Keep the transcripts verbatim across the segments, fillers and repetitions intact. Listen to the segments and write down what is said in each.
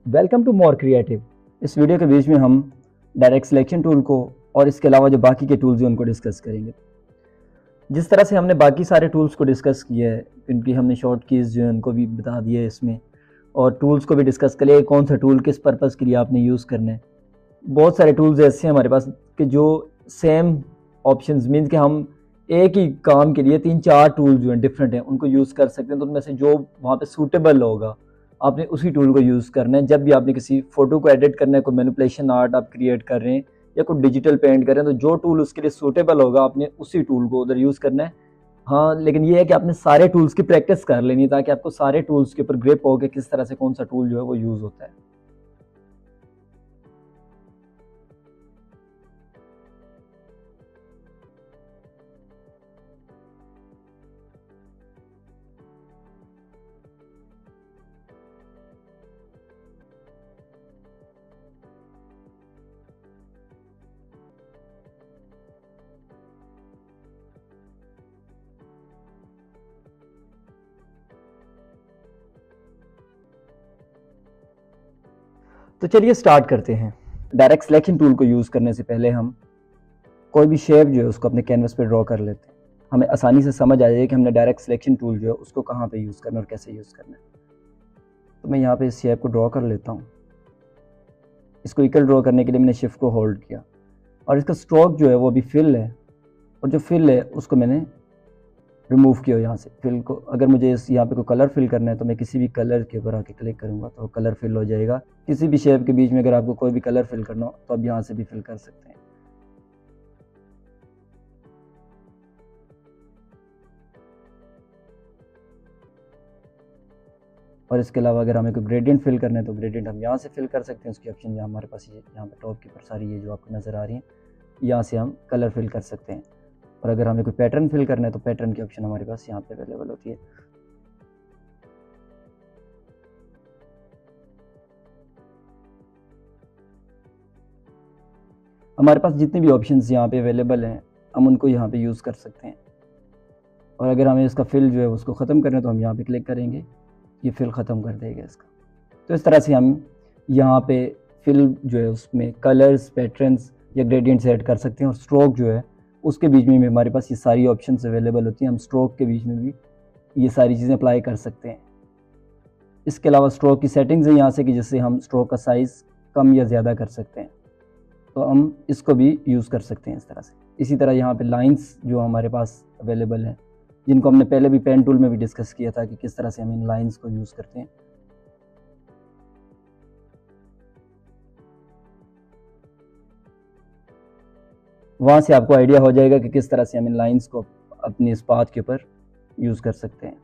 Welcome to more creative. इस video के बीच में हम डायरेक्ट सिलेक्शन टूल को और इसके अलावा जो बाकी के टूल्स हैं उनको डिस्कस करेंगे। जिस तरह से हमने बाकी सारे टूल्स को डिस्कस किया है, इनकी हमने शॉर्ट कीज़ जो है उनको भी बता दिया है इसमें, और टूल्स को भी डिस्कस कर लिया कौन सा टूल किस पर्पज़ के लिए आपने यूज़ करना है। बहुत सारे टूल्स ऐसे हैं हमारे पास कि जो सेम ऑप्शंस मीन्स कि हम एक ही काम के लिए तीन चार टूल जो हैं डिफरेंट हैं उनको यूज़ कर सकते हैं। तो उनमें से जो वहाँ पे सूटेबल होगा आपने उसी टूल को यूज़ करना है। जब भी आपने किसी फ़ोटो को एडिट करना है, कोई मैनिपुलेशन आर्ट आप क्रिएट कर रहे हैं या कोई डिजिटल पेंट कर रहे हैं, तो जो टूल उसके लिए सूटेबल होगा आपने उसी टूल को उधर यूज़ करना है। हाँ, लेकिन ये है कि आपने सारे टूल्स की प्रैक्टिस कर लेनी है ताकि आपको सारे टूल्स के ऊपर ग्रिप हो कि किस तरह से कौन सा टूल जो है वो यूज़ होता है। तो चलिए स्टार्ट करते हैं। डायरेक्ट सिलेक्शन टूल को यूज़ करने से पहले हम कोई भी शेप जो है उसको अपने कैनवस पे ड्रॉ कर लेते हैं। हमें आसानी से समझ आ जाए कि हमने डायरेक्ट सिलेक्शन टूल जो है उसको कहाँ पे यूज़ करना है और कैसे यूज़ करना है। तो मैं यहाँ पे इस शेप को ड्रॉ कर लेता हूँ। इसको इक्वल ड्रॉ करने के लिए मैंने शिफ्ट को होल्ड किया और इसका स्ट्रोक जो है वो अभी फिल है, और जो फिल है उसको मैंने रिमूव किया यहाँ से। फिल को अगर मुझे इस यहाँ पे कोई कलर फिल करना है तो मैं किसी भी कलर के ऊपर आके क्लिक करूँगा तो कलर फिल हो जाएगा। किसी भी शेप के बीच में अगर आपको कोई भी कलर फिल करना हो तो आप यहाँ से भी फिल कर सकते हैं। और इसके अलावा अगर हमें कोई ग्रेडियंट फिल करना है तो ग्रेडियंट हम यहाँ से फिल कर सकते हैं। उसकी ऑप्शन यहाँ हमारे पास ये यहाँ पे टॉप के ऊपर सारी ये जो आपको नज़र आ रही हैं, यहाँ से हम कलर फिल कर सकते हैं। और अगर हमें कोई पैटर्न फिल करना है तो पैटर्न की ऑप्शन हमारे पास यहाँ पे अवेलेबल होती है। हमारे पास जितने भी ऑप्शंस यहाँ पे अवेलेबल हैं हम उनको यहाँ पे यूज़ कर सकते हैं। और अगर हमें इसका फिल जो है उसको ख़त्म करना है तो हम यहाँ पे क्लिक करेंगे, ये फिल ख़त्म कर देगा इसका। तो इस तरह से हम यहाँ पे फिल जो है उसमें कलर्स, पैटर्न्स या ग्रेडियंट्स ऐड कर सकते हैं। और स्ट्रोक जो है उसके बीच में भी हमारे पास ये सारी ऑप्शंस अवेलेबल होती हैं। हम स्ट्रोक के बीच में भी ये सारी चीज़ें अप्लाई कर सकते हैं। इसके अलावा स्ट्रोक की सेटिंग्स है यहाँ से कि जिससे हम स्ट्रोक का साइज़ कम या ज़्यादा कर सकते हैं, तो हम इसको भी यूज़ कर सकते हैं इस तरह से। इसी तरह यहाँ पे लाइंस जो हमारे पास अवेलेबल हैं, जिनको हमने पहले भी पेन टूल में भी डिस्कस किया था कि किस तरह से हम इन लाइंस को यूज़ करते हैं। वहाँ से आपको आइडिया हो जाएगा कि किस तरह से हम इन लाइंस को अपनी इस पाथ के ऊपर यूज़ कर सकते हैं।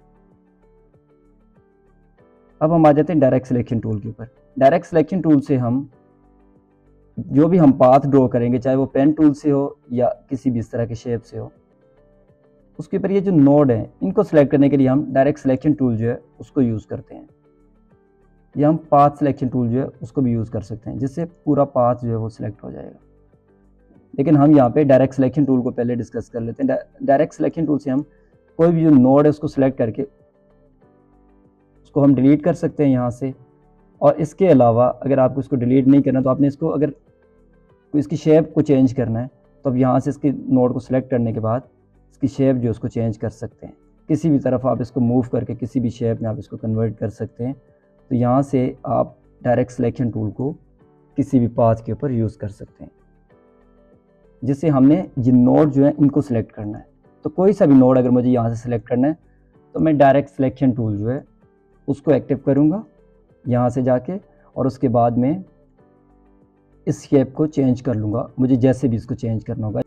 अब हम आ जाते हैं डायरेक्ट सिलेक्शन टूल के ऊपर। डायरेक्ट सिलेक्शन टूल से हम जो भी हम पाथ ड्रॉ करेंगे, चाहे वो पेन टूल से हो या किसी भी इस तरह के शेप से हो, उसके ऊपर ये जो नोड है इनको सेलेक्ट करने के लिए हम डायरेक्ट सिलेक्शन टूल जो है उसको यूज़ करते हैं। या हम पाथ सिलेक्शन टूल जो है उसको भी यूज़ कर सकते हैं, जिससे पूरा पाथ जो है वो सिलेक्ट हो जाएगा। लेकिन हम यहाँ पे डायरेक्ट सिलेक्शन टूल को पहले डिस्कस कर लेते हैं। डायरेक्ट सिलेक्शन टूल से हम कोई भी जो नोड है उसको सिलेक्ट करके उसको हम डिलीट कर सकते हैं यहाँ से। और इसके अलावा अगर आपको इसको डिलीट नहीं करना तो आपने इसको अगर इसकी शेप को चेंज करना है तो अब यहाँ से इसकी नोड को सिलेक्ट करने के बाद इसकी शेप जो उसको चेंज कर सकते हैं। किसी भी तरफ आप इसको मूव करके किसी भी शेप में आप इसको कन्वर्ट कर सकते हैं। तो यहाँ से आप डायरेक्ट सिलेक्शन टूल को किसी भी पाथ के ऊपर यूज़ कर सकते हैं, जिससे हमने ये नोड जो है इनको सिलेक्ट करना है। तो कोई सा भी नोड अगर मुझे यहाँ से सिलेक्ट करना है तो मैं डायरेक्ट सिलेक्शन टूल जो है उसको एक्टिव करूँगा यहाँ से जाके, और उसके बाद में इस शेप को चेंज कर लूँगा, मुझे जैसे भी इसको चेंज करना होगा।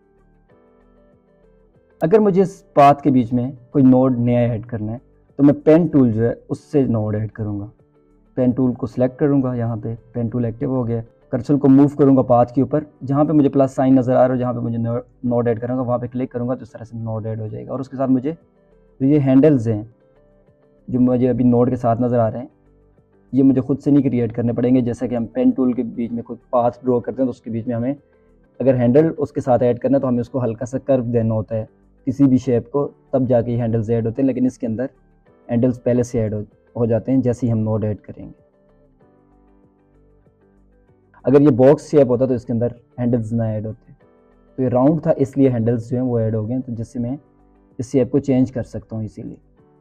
अगर मुझे इस पाथ के बीच में कोई नोड नया ऐड करना है तो मैं पेन टूल जो है उससे नोड ऐड करूँगा। पेन टूल को सिलेक्ट करूँगा, यहाँ पे पेन टूल एक्टिव हो गया। कर्सर को मूव करूँगा पाथ के ऊपर, जहाँ पे मुझे प्लस साइन नज़र आ रहा है, जहाँ पे मुझे नोड ऐड करूँगा वहाँ पे क्लिक करूँगा तो इस तरह से नोड ऐड हो जाएगा। और उसके साथ मुझे तो ये हैंडल्स हैं जो मुझे अभी नोड के साथ नज़र आ रहे हैं, ये मुझे खुद से नहीं क्रिएट करने पड़ेंगे। जैसे कि हम पेन टूल के बीच में कोई पाथ ड्रॉ करते हैं तो उसके बीच में हमें अगर हैंडल उसके साथ ऐड करना है तो हमें उसको हल्का सा कर्व देना होता है किसी भी शेप को, तब जाके ये हैंडल्स ऐड होते हैं। लेकिन इसके अंदर हैंडल्स पहले से ऐड हो, हो जाते हैं जैसे ही हम नोड ऐड करेंगे। अगर ये बॉक्स शेप होता तो इसके अंदर हैंडल्स ना ऐड होते। तो ये राउंड था इसलिए हैंडल्स जो हैं वो ऐड हो गए, तो जिससे मैं इस शेप को चेंज कर सकता हूँ इसीलिए।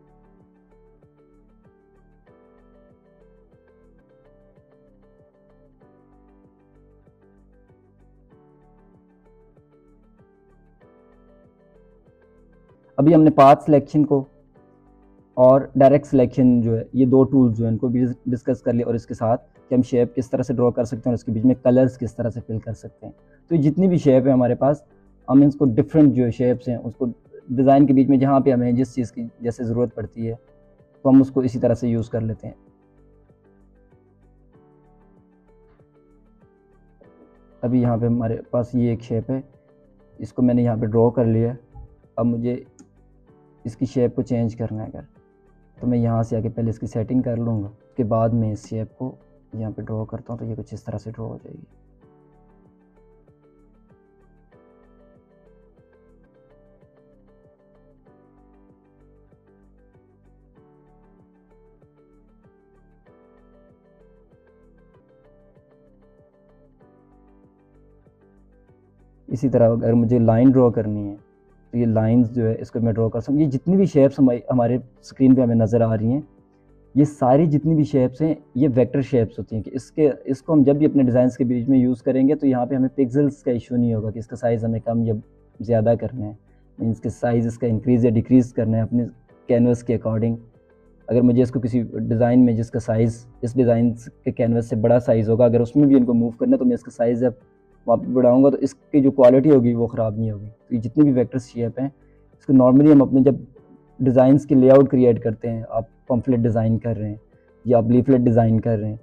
अभी हमने पाथ सिलेक्शन को और डायरेक्ट सिलेक्शन जो है, ये दो टूल्स जो है इनको भी डिस्कस कर लिया, और इसके साथ कि हम शेप किस तरह से ड्रॉ कर सकते हैं और इसके बीच में कलर्स किस तरह से फिल कर सकते हैं। तो ये जितनी भी शेप है हमारे पास, हम इसको डिफरेंट जो शेप्स हैं उसको डिज़ाइन के बीच में जहाँ पे हमें जिस चीज़ की जैसे ज़रूरत पड़ती है तो हम उसको इसी तरह से यूज़ कर लेते हैं। अभी यहाँ पे हमारे पास ये एक शेप है, इसको मैंने यहाँ पे ड्रॉ कर लिया है। अब मुझे इसकी शेप को चेंज करना है अगर, तो मैं यहाँ से आके पहले इसकी सेटिंग कर लूँगा, उसके बाद मैं इस शेप को यहाँ पे ड्रॉ करता हूँ तो ये कुछ इस तरह से ड्रॉ हो जाएगी। इसी तरह अगर मुझे लाइन ड्रॉ करनी है तो ये लाइंस जो है इसको मैं ड्रॉ कर सकता हूँ। ये जितनी भी शेप्स हमारे स्क्रीन पे हमें नज़र आ रही हैं, ये सारी जितनी भी शेप्स हैं ये वेक्टर शेप्स होती हैं कि इसके इसको हम जब भी अपने डिज़ाइंस के बीच में यूज़ करेंगे तो यहाँ पे हमें पिक्सेल्स का इशू नहीं होगा कि इसका साइज़ हमें कम या ज़्यादा करना है, मीन्स के साइज़ इसका इंक्रीज़ या डिक्रीज़ करना है अपने कैनवस के अकॉर्डिंग। अगर मुझे इसको किसी डिज़ाइन में जिसका साइज़ इस डिज़ाइन के कैनवस से बड़ा साइज़ होगा, अगर उसमें भी इनको मूव करना है तो मैं इसका साइज़ जब वहाँ पर बढ़ाऊँगा तो इसकी जो क्वालिटी होगी वो ख़राब नहीं होगी। तो ये जितनी भी वेक्टर शेप हैं इसको नॉर्मली हम अपने जब डिज़ाइंस की लेआउट क्रिएट करते हैं, आप पम्फलेट डिज़ाइन कर रहे हैं या आप लीफलेट डिज़ाइन कर रहे हैं,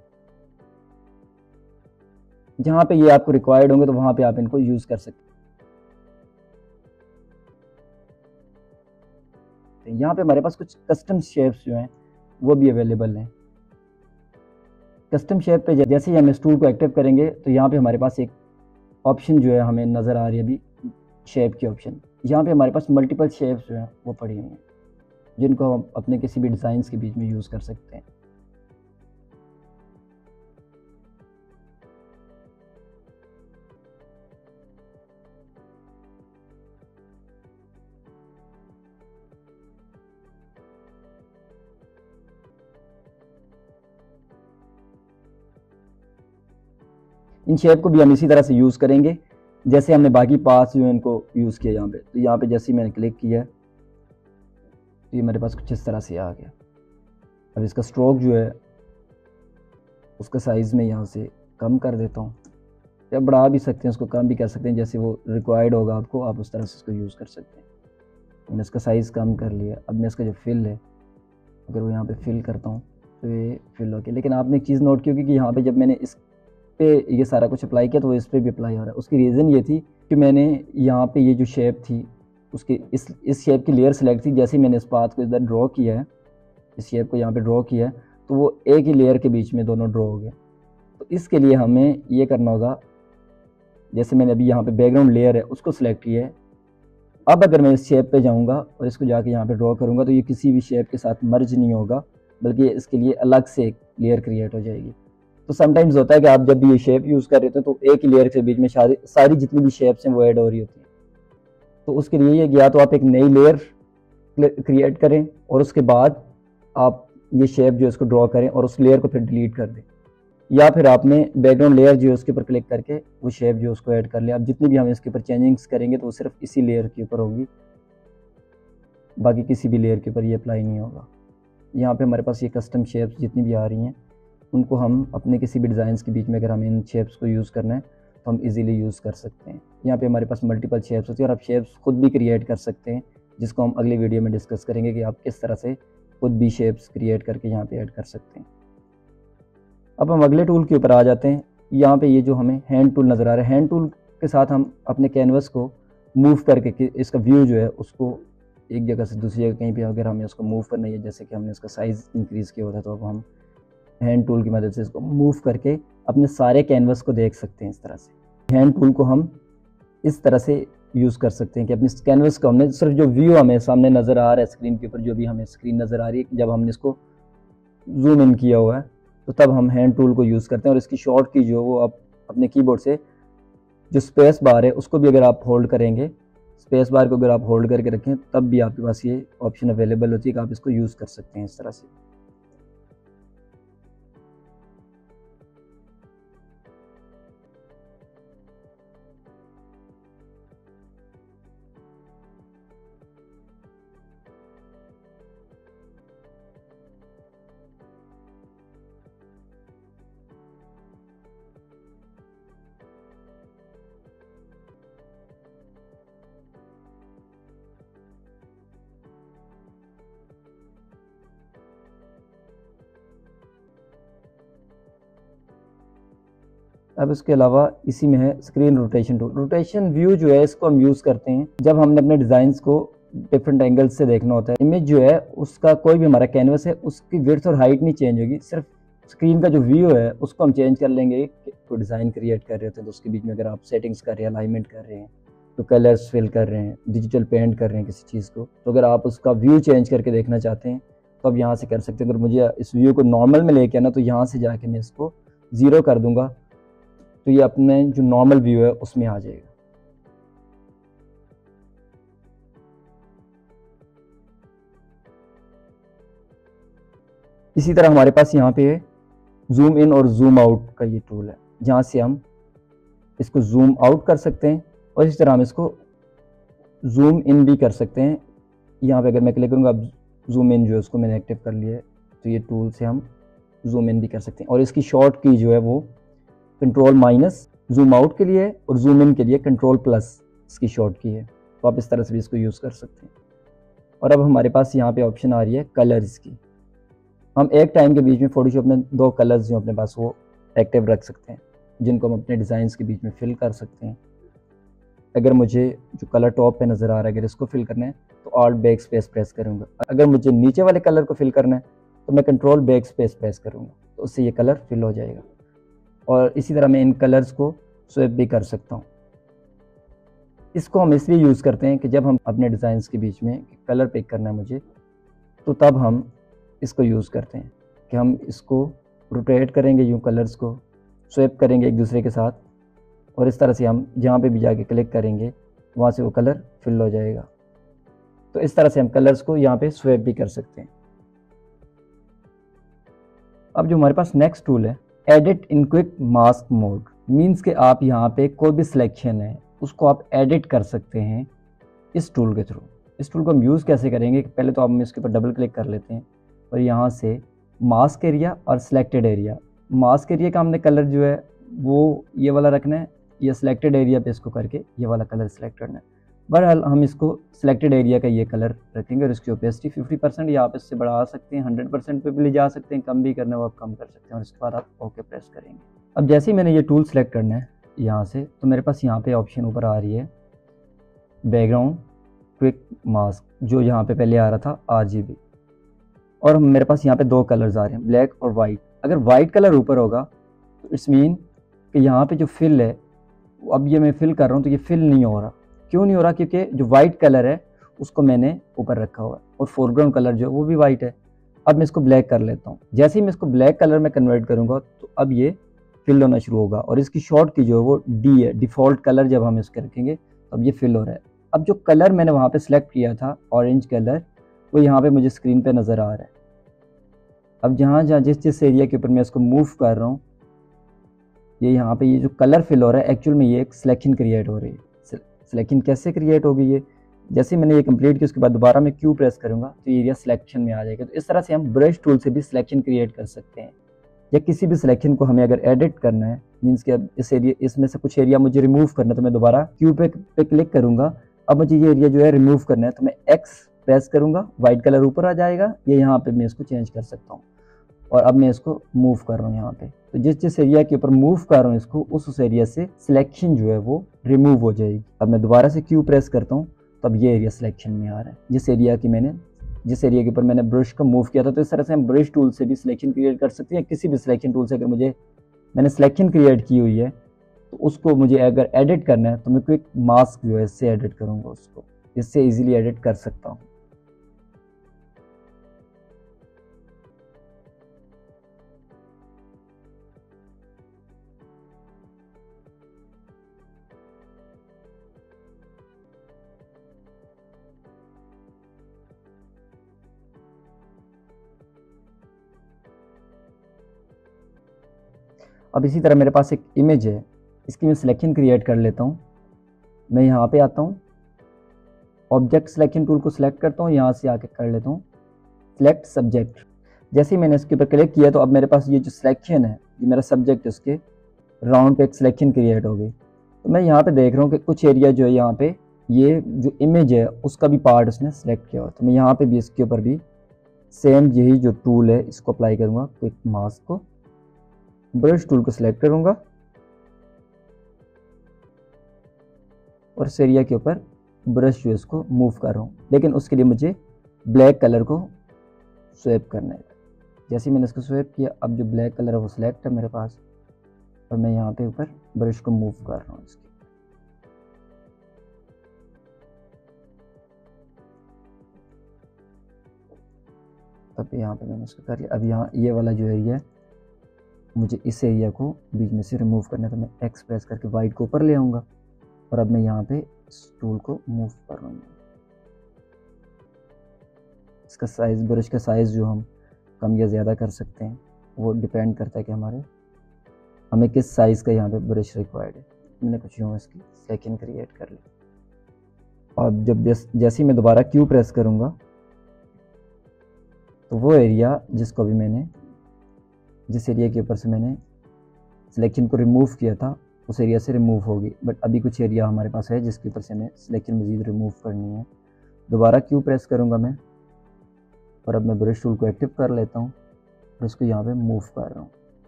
जहाँ पे ये आपको रिक्वायर्ड होंगे तो वहाँ पे आप इनको यूज़ कर सकते हैं। यहाँ पे हमारे पास कुछ कस्टम शेप्स जो हैं वो भी अवेलेबल हैं। कस्टम शेप पे जैसे ही हम इस टूल को एक्टिव करेंगे तो यहाँ पे हमारे पास एक ऑप्शन जो है हमें नज़र आ रही है अभी, शेप की ऑप्शन। यहाँ पे हमारे पास मल्टीपल शेप्स जो हैं वो पड़ी हुई हैं जिनको हम अपने किसी भी डिज़ाइंस के बीच में यूज़ कर सकते हैं। इन शेप को भी हम इसी तरह से यूज़ करेंगे जैसे हमने बाकी पार्ट्स जो है इनको यूज़ किया यहाँ पे। तो यहाँ पे जैसे ही मैंने क्लिक किया तो ये मेरे पास कुछ इस तरह से आ गया। अब इसका स्ट्रोक जो है उसका साइज़ में यहाँ से कम कर देता हूँ, या बढ़ा भी सकते हैं, उसको कम भी कर सकते हैं, जैसे वो रिक्वायर्ड होगा आपको आप उस तरह से इसको यूज़ कर सकते हैं। मैंने इसका साइज़ कम कर लिया। अब मैं इसका जो फिल है अगर वो यहाँ पे फिल करता हूँ तो ये फिल हो गया। लेकिन आपने एक चीज़ नोट की होगी कि यहाँ पे जब मैंने इस पे ये सारा कुछ अप्लाई किया तो वो इस पर भी अप्लाई हो रहा है। उसकी रीज़न ये थी कि मैंने यहाँ पे ये जो शेप थी उसकी इस इस शेप की लेयर सेलेक्ट थी। जैसे ही मैंने इस पाथ को इधर ड्रॉ किया है, इस शेप को यहाँ पे ड्रॉ किया है, तो वो एक ही लेयर के बीच में दोनों ड्रॉ हो गए। तो इसके लिए हमें ये करना होगा, जैसे मैंने अभी यहाँ पे बैकग्राउंड लेयर है उसको सिलेक्ट किया है। अब अगर मैं इस शेप पे जाऊँगा और इसको जाके यहाँ पे ड्रॉ करूँगा तो ये किसी भी शेप के साथ मर्ज नहीं होगा, बल्कि इसके लिए अलग से एक लेयर क्रिएट हो जाएगी। तो समटाइम्स होता है कि आप जब भी ये शेप यूज़ कर रहे थे तो एक ही लेयर के बीच में सारी सारी जितनी भी शेप्स हैं वो ऐड हो रही होती हैं। तो उसके लिए ये या तो आप एक नई लेयर क्रिएट करें और उसके बाद आप ये शेप जो है इसको ड्रॉ करें और उस लेयर को फिर डिलीट कर दें, या फिर आपने बैकग्राउंड लेयर जो है उसके ऊपर क्लिक करके वो शेप जो उसको ऐड कर लें। अब जितनी भी हम इसके ऊपर चेंजिंग्स करेंगे तो वो सिर्फ इसी लेयर के ऊपर होगी, बाकी किसी भी लेयर के ऊपर ये अप्लाई नहीं होगा। यहाँ पे हमारे पास ये कस्टम शेप्स जितनी भी आ रही हैं उनको हम अपने किसी भी डिज़ाइंस के बीच में अगर हमें इन शेप्स को यूज़ करना है तो हम इजीली यूज़ कर सकते हैं। यहाँ पे हमारे पास मल्टीपल शेप्स होती है और आप शेप्स खुद भी क्रिएट कर सकते हैं, जिसको हम अगले वीडियो में डिस्कस करेंगे कि आप किस तरह से खुद भी शेप्स क्रिएट करके यहाँ पे ऐड कर सकते हैं। अब हम अगले टूल के ऊपर आ जाते हैं। यहाँ पे ये जो हमें हैंड टूल नज़र आ रहा है, हैंड टूल के साथ हम अपने कैनवस को मूव करके इसका व्यू जो है उसको एक जगह से दूसरी जगह कहीं पे अगर हमें उसको मूव करना है, जैसे कि हमने इसका साइज़ इंक्रीज़ किया होता है तो अब हम हैंड टूल की मदद से इसको मूव करके अपने सारे कैनवस को देख सकते हैं। इस तरह से हैंड टूल को हम इस तरह से यूज़ कर सकते हैं कि अपने कैनवस को हमने सिर्फ जो व्यू हमें सामने नज़र आ रहा है स्क्रीन के ऊपर, जो भी हमें स्क्रीन नज़र आ रही है, जब हमने इसको जूम इन किया हुआ है तो तब हम हैंड टूल को यूज़ करते हैं और इसकी शॉर्ट की जो वो आप अपने कीबोर्ड से जो स्पेस बार है उसको भी अगर आप होल्ड करेंगे, स्पेस बार को अगर आप होल्ड करके रखें तब भी आपके पास ये ऑप्शन अवेलेबल होती है कि आप इसको यूज़ कर सकते हैं इस तरह से। अब इसके अलावा इसी में है screen rotation tool. Rotation view जो है इसको हम यूज़ करते हैं जब हमने अपने डिज़ाइंस को डिफरेंट एंगल्स से देखना होता है। इमेज जो है उसका कोई भी हमारा कैनवस है उसकी विड्थ और हाइट नहीं चेंज होगी, सिर्फ स्क्रीन का जो व्यू है उसको हम चेंज कर लेंगे। कोई डिज़ाइन क्रिएट कर रहे होते हैं तो उसके बीच में अगर आप सेटिंग्स कर रहे हैं, अलाइनमेंट कर रहे हैं, तो कलर्स फिल कर रहे हैं, डिजिटल पेंट कर रहे हैं किसी चीज़ को, तो अगर आप उसका व्यू चेंज करके देखना चाहते हैं तो आप यहाँ से कर सकते हैं। अगर मुझे इस व्यू को नॉर्मल में लेके आना तो यहाँ से जाके मैं इसको ज़ीरो कर दूंगा तो ये अपने जो नॉर्मल व्यू है उसमें आ जाएगा। इसी तरह हमारे पास यहाँ पे जूम इन और जूम आउट का ये टूल है, जहाँ से हम इसको जूम आउट कर सकते हैं और इसी तरह हम इसको जूम इन भी कर सकते हैं। यहाँ पे अगर मैं क्लिक करूँगा, अब जूम इन जो है उसको मैंने एक्टिव कर लिया है, तो ये टूल से हम जूम इन भी कर सकते हैं। और इसकी शॉर्ट की जो है वो कंट्रोल माइनस जूम आउट के लिए और जूम इन के लिए कंट्रोल प्लस इसकी शॉर्ट की है, तो आप इस तरह से भी इसको यूज़ कर सकते हैं। और अब हमारे पास यहाँ पे ऑप्शन आ रही है कलर्स की। हम एक टाइम के बीच में फोटोशॉप में दो कलर्स जो अपने पास वो एक्टिव रख सकते हैं, जिनको हम अपने डिज़ाइंस के बीच में फिल कर सकते हैं। अगर मुझे जो कलर टॉप पे नज़र आ रहा है अगर इसको फिल करना है तो ऑल्ट बैक स्पेस प्रेस करूँगा। अगर मुझे नीचे वाले कलर को फिल करना है तो मैं कंट्रोल बैक स्पेस प्रेस करूँगा, तो उससे ये कलर फिल हो जाएगा। और इसी तरह मैं इन कलर्स को स्वैप भी कर सकता हूँ। इसको हम इसलिए यूज़ करते हैं कि जब हम अपने डिज़ाइंस के बीच में कलर पिक करना है मुझे, तो तब हम इसको यूज़ करते हैं कि हम इसको रोटेट करेंगे, यूँ कलर्स को स्वैप करेंगे एक दूसरे के साथ, और इस तरह से हम जहाँ पे भी जाके क्लिक करेंगे वहाँ से वो कलर फिल हो जाएगा। तो इस तरह से हम कलर्स को यहाँ पे स्वैप भी कर सकते हैं। अब जो हमारे पास नेक्स्ट टूल है edit in quick mask mode, means कि आप यहाँ पे कोई भी सिलेक्शन है उसको आप एडिट कर सकते हैं इस टूल के थ्रू। इस टूल को हम यूज़ कैसे करेंगे, पहले तो हम इसके ऊपर डबल क्लिक कर लेते हैं और यहाँ से मास्क एरिया और सिलेक्टेड एरिया, मास्क एरिया का हमने कलर जो है वो ये वाला रखना है, या सिलेक्टेड एरिया पे इसको करके ये वाला कलर सेलेक्ट करना है। बहरहाल हम इसको सिलेक्टेड एरिया का ये कलर रखेंगे और इसकी ओपेसिटी फिफ्टी परसेंट या आप इससे बढ़ा सकते हैं, हंड्रेड परसेंट पे भी ले जा सकते हैं, कम भी करना हो आप कम कर सकते हैं, और इसके बाद आप ओके प्रेस करेंगे। अब जैसे ही मैंने ये टूल सेलेक्ट करना है यहाँ से, तो मेरे पास यहाँ पे ऑप्शन ऊपर आ रही है बैकग्राउंड क्विक मास्क, जो यहाँ पे पहले आ रहा था आर जी बी, और मेरे पास यहाँ पे दो कलर्स आ रहे हैं ब्लैक और वाइट। अगर वाइट कलर ऊपर होगा तो इट्स मीन कि यहाँ पे जो फिल है, अब ये मैं फिल कर रहा हूँ तो ये फिल नहीं हो रहा। क्यों नहीं हो रहा? क्योंकि जो वाइट कलर है उसको मैंने ऊपर रखा हुआ है और फोरग्राउंड कलर जो है वो भी वाइट है। अब मैं इसको ब्लैक कर लेता हूँ। जैसे ही मैं इसको ब्लैक कलर में कन्वर्ट करूँगा तो अब ये फिल होना शुरू होगा, और इसकी शॉर्ट की जो है वो डी है, डिफ़ॉल्ट कलर जब हम इसके रखेंगे तो अब ये फिल हो रहा है। अब जो कलर मैंने वहाँ पे सिलेक्ट किया था ऑरेंज कलर, वो यहाँ पे मुझे स्क्रीन पे नज़र आ रहा है। अब जहाँ जहाँ जिस जिस एरिया के ऊपर मैं इसको मूव कर रहा हूँ, ये यहाँ पे ये जो कलर फिल हो रहा है एक्चुअल में ये एक सिलेक्शन क्रिएट हो रही है। सिलेक्शन कैसे क्रिएट होगी? ये जैसे मैंने ये कंप्लीट किया उसके बाद दोबारा मैं क्यू प्रेस करूँगा तो ये एरिया सिलेक्शन में आ जाएगा। तो इस तरह से हम ब्रश टूल से भी सिलेक्शन क्रिएट कर सकते हैं, या किसी भी सिलेक्शन को हमें अगर एडिट करना है, मीन्स कि अब इस एरिया इसमें से कुछ एरिया मुझे रिमूव करना है तो मैं दोबारा क्यू पे पे क्लिक करूँगा। अब मुझे ये एरिया जो है रिमूव करना है तो मैं एक्स प्रेस करूँगा, वाइट कलर ऊपर आ जाएगा, ये यहाँ पे मैं इसको चेंज कर सकता हूँ। और अब मैं इसको मूव कर रहा हूँ यहाँ पे, तो जिस जिस एरिया के ऊपर मूव कर रहा हूँ इसको, उस उस एरिया से सिलेक्शन जो है वो रिमूव हो जाएगी। अब मैं दोबारा से क्यू प्रेस करता हूँ तो अब ये एरिया सिलेक्शन में आ रहा है, जिस एरिया की मैंने जिस एरिया के ऊपर मैंने ब्रश का मूव किया था। तो इस तरह से हम ब्रश टूल से भी सिलेक्शन क्रिएट कर सकते हैं। किसी भी सिलेक्शन टूल से अगर मुझे मैंने सिलेक्शन क्रिएट की हुई है तो उसको मुझे अगर एडिट करना है तो मैं क्विक मास्क जो है इससे एडिट करूँगा, उसको इससे ईजिली एडिट कर सकता हूँ। अब इसी तरह मेरे पास एक इमेज है, इसकी मैं सिलेक्शन क्रिएट कर लेता हूँ। मैं यहाँ पे आता हूँ, ऑब्जेक्ट सिलेक्शन टूल को सिलेक्ट करता हूँ, यहाँ से आके कर लेता हूँ सिलेक्ट सब्जेक्ट। जैसे ही मैंने इसके ऊपर क्लिक किया तो अब मेरे पास ये जो सिलेक्शन है, ये मेरा सब्जेक्ट है, उसके राउंड पे एक सिलेक्शन क्रिएट हो गई। तो मैं यहाँ पे देख रहा हूँ कि कुछ एरिया जो है यहाँ पे ये जो इमेज है उसका भी पार्ट उसने सेलेक्ट किया हुआ। तो मैं यहाँ पे भी इसके ऊपर भी सेम यही जो टूल है इसको अप्लाई करूँगा। क्विक मास्क को, ब्रश टूल को सिलेक्ट करूँगा और इस एरिया के ऊपर ब्रश जो है इसको मूव कर रहा हूँ, लेकिन उसके लिए मुझे ब्लैक कलर को स्वैप करना है। जैसे मैंने इसको स्वैप किया, अब जो ब्लैक कलर है वो सिलेक्ट है मेरे पास और मैं यहाँ पे ऊपर ब्रश को मूव कर रहा हूँ इसके। तब यहाँ पे मैंने इसको कर लिया। अब यहाँ ये वाला जो एरिया है मुझे इस एरिया को बीच में से रिमूव करना है, तो मैं एक्स प्रेस करके वाइट को ऊपर ले आऊँगा और अब मैं यहाँ पे इस टूल को मूव कर रहा हूँ। इसका साइज़, ब्रश का साइज़ जो हम कम या ज़्यादा कर सकते हैं वो डिपेंड करता है कि हमारे हमें किस साइज़ का यहाँ पे ब्रश रिक्वायर्ड है। मैंने कुछ यूँ इसकी सेकंड क्रिएट कर ली। और जब जैसे ही मैं दोबारा क्यू प्रेस करूँगा तो वो एरिया जिसको भी मैंने जिस एरिया के ऊपर से मैंने सिलेक्शन को रिमूव किया था उस एरिया से रिमूव होगी। बट अभी कुछ एरिया हमारे पास है जिसके ऊपर से हमें सिलेक्शन मज़ीद रिमूव करनी है। दोबारा क्यू प्रेस करूँगा मैं और अब मैं ब्रश टूल को एक्टिव कर लेता हूँ और इसको यहाँ पे मूव कर रहा हूँ।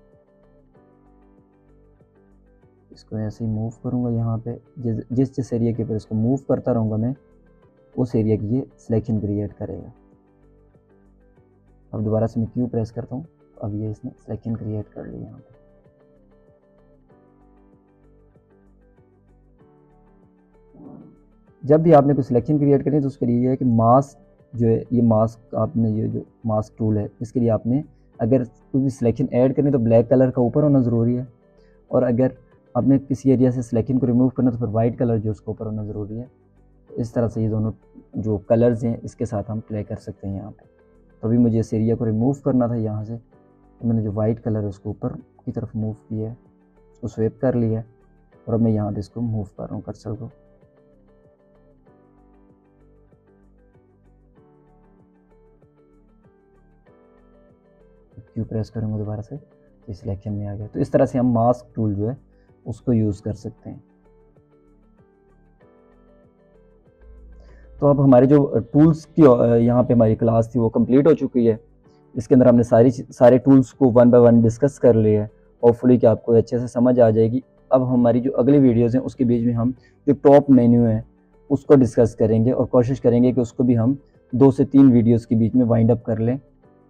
इसको ऐसे ही मूव करूँगा यहाँ पे, जिस जिस जिस एरिया के ऊपर इसको मूव करता रहूँगा मैं उस एरिया की ये सिलेक्शन क्रिएट करेगा। अब दोबारा से मैं क्यू प्रेस करता हूँ, अब ये इसने सिलेक्शन क्रिएट कर ली यहाँ पे। जब भी आपने कोई सिलेक्शन क्रिएट करनी है तो उसके लिए ये है कि मास्क जो है, ये मास्क आपने ये जो मास्क टूल है इसके लिए आपने अगर कोई भी सिलेक्शन ऐड करनी तो ब्लैक कलर का ऊपर होना ज़रूरी है, और अगर आपने किसी एरिया से सिलेक्शन को रिमूव करना तो फिर वाइट कलर जो उसके ऊपर होना ज़रूरी है। इस तरह से ये दोनों जो कलर्स हैं इसके साथ हम प्ले कर सकते हैं यहाँ पे। तो अभी मुझे इस एरिया को रिमूव करना था यहाँ से, तो मैंने जो वाइट कलर है उसको ऊपर की तरफ मूव किया है, उसको स्वेप कर लिया है और अब मैं यहाँ पे इसको मूव कर रहा हूँ कर्सर को। क्यू प्रेस करूँगा दोबारा से, इस सिलेक्शन में आ गया। तो इस तरह से हम मास्क टूल जो है उसको यूज़ कर सकते हैं। तो अब हमारी जो टूल्स की यहाँ पे हमारी क्लास थी वो कंप्लीट हो चुकी है। इसके अंदर हमने सारी सारे टूल्स को वन बाय वन डिस्कस कर लिए है। होपफुली कि आपको अच्छे से समझ आ जाएगी। अब हमारी जो अगली वीडियोज़ हैं उसके बीच में हम जो टॉप मेन्यू है उसको डिस्कस करेंगे और कोशिश करेंगे कि उसको भी हम दो से तीन वीडियोज़ के बीच में वाइंड अप कर लें।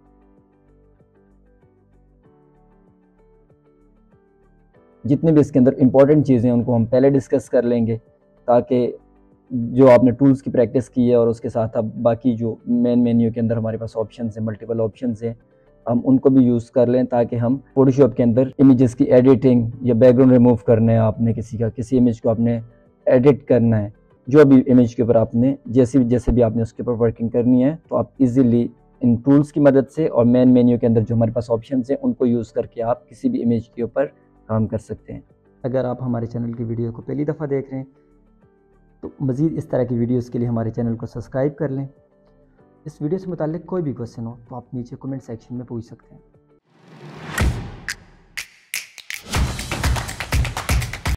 जितने भी इसके अंदर इंपॉर्टेंट चीज़ें हैं उनको हम पहले डिस्कस कर लेंगे, ताकि जो आपने टूल्स की प्रैक्टिस की है और उसके साथ अब बाकी जो मेन मेन्यू के अंदर हमारे पास ऑप्शंस हैं, मल्टीपल ऑप्शंस हैं, हम उनको भी यूज़ कर लें, ताकि हम फोटोशॉप के अंदर इमेजेस की एडिटिंग या बैकग्राउंड रिमूव करना है, आपने किसी का किसी इमेज को आपने एडिट करना है, जो भी इमेज के ऊपर आपने जैसे भी जैसे भी आपने उसके ऊपर वर्किंग करनी है, तो आप इजीली इन टूल्स की मदद से और मेन मेन्यू के अंदर जो हमारे पास ऑप्शंस हैं उनको यूज़ करके आप किसी भी इमेज के ऊपर काम कर सकते हैं। अगर आप हमारे चैनल की वीडियो को पहली दफ़ा देख रहे हैं तो मज़ीद इस तरह की वीडियोस के लिए हमारे चैनल को सब्सक्राइब कर लें। इस वीडियो से मुताल्लिक़ कोई भी क्वेश्चन हो तो आप नीचे कमेंट सेक्शन में पूछ सकते हैं।